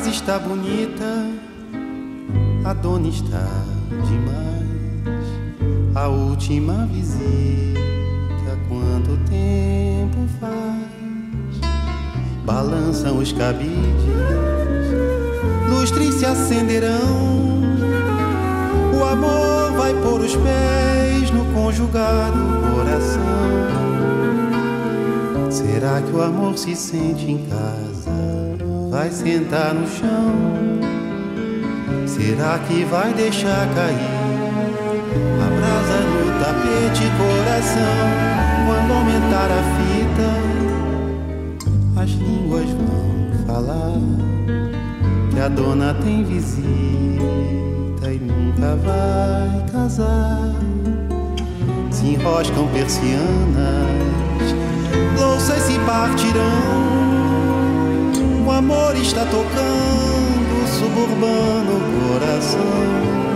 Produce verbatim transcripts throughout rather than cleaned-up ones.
casa está bonita, a dona está demais. A última visita, quanto tempo faz? Balançam os cabides, lustres se acenderão. O amor vai pôr os pés no conjugado coração. Será que o amor se sente em casa? Vai sentar no chão? Será que vai deixar cair a brasa no tapete, coração? Quando aumentar a fita, as línguas vão falar que a dona tem visita e nunca vai casar. Se enroscam persianas, louças se partirão. O amor está tocando suburbano coração.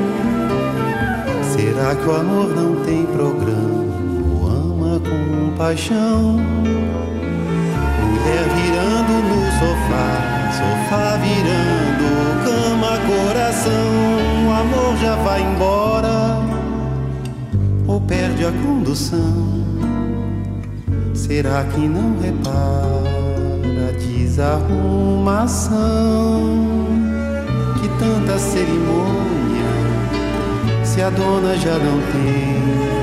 Será que o amor não tem programa? O ama com paixão. Mulher virando no sofá, sofá virando cama, coração. O amor já vai embora ou perde a condução? Será que não repara a desarrumação? Que tanta cerimônia, se a dona já não tem